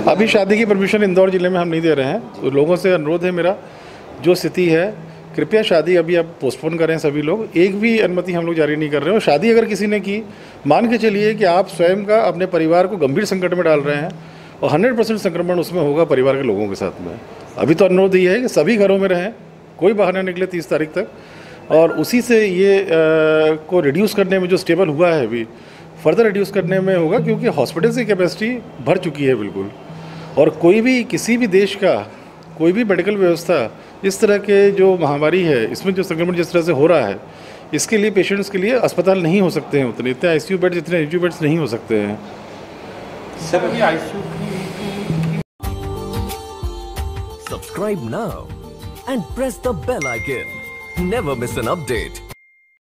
अभी शादी की परमिशन इंदौर ज़िले में हम नहीं दे रहे हैं, तो लोगों से अनुरोध है मेरा, जो स्थिति है कृपया शादी अभी आप पोस्टपोन करें सभी लोग, एक भी अनुमति हम लोग जारी नहीं कर रहे हैं। और शादी अगर किसी ने की, मान के चलिए कि आप स्वयं का अपने परिवार को गंभीर संकट में डाल रहे हैं और 100% संक्रमण उसमें होगा परिवार के लोगों के साथ में। अभी तो अनुरोध ये है कि सभी घरों में रहें, कोई बाहर ना निकले 30 तारीख तक, और उसी से ये को रिड्यूस करने में जो स्टेबल हुआ है अभी फर्दर रिड्यूस करने में होगा, क्योंकि हॉस्पिटल की कैपेसिटी भर चुकी है बिल्कुल। और कोई भी किसी भी देश का कोई भी मेडिकल व्यवस्था इस तरह के जो महामारी है इसमें जो संक्रमण जिस तरह से हो रहा है, इसके लिए पेशेंट्स के लिए अस्पताल नहीं हो सकते हैं उतने, इतने आईसीयू बेड्स, इतने आईसीयू बेड्स नहीं हो सकते हैं सर। अभी ICU Subscribe now and press the bell icon. Never miss an update.